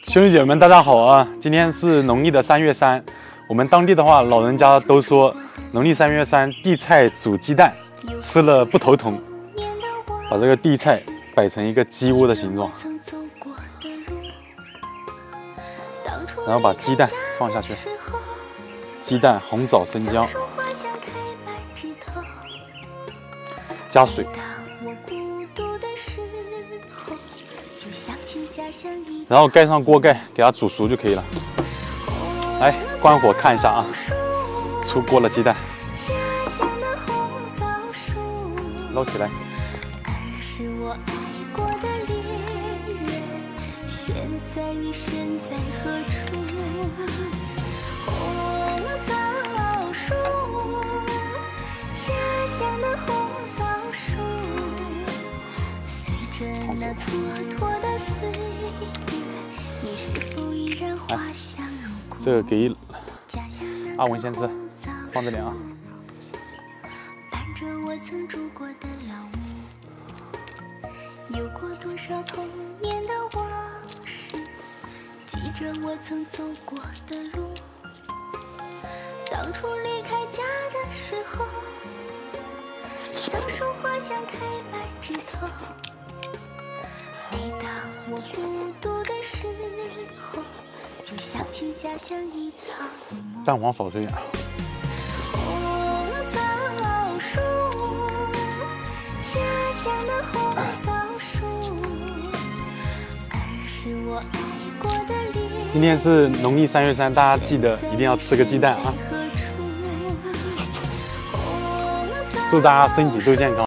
兄弟姐妹们，大家好啊！今天是农历的3月3，我们当地的话，老人家都说农历3月3地菜煮鸡蛋，吃了不头疼。把这个地菜摆成一个鸡窝的形状，然后把鸡蛋放下去，鸡蛋、红枣、生姜，加水，然后盖上锅盖，给它煮熟就可以了。来，关火看一下啊，出锅了鸡蛋，捞起来。来，这个给阿文先吃，放这里啊。有过多少童年的往事，记着我曾走过的路。当初离开家的时候，枣树花香开满枝头。每当我孤独的时候，就想起家乡一草木。蛋黄少吃点。红枣树，家乡的红枣树，儿时我爱过的脸。今天是农历3月3，大家记得一定要吃个鸡蛋啊！祝大家身体都健康。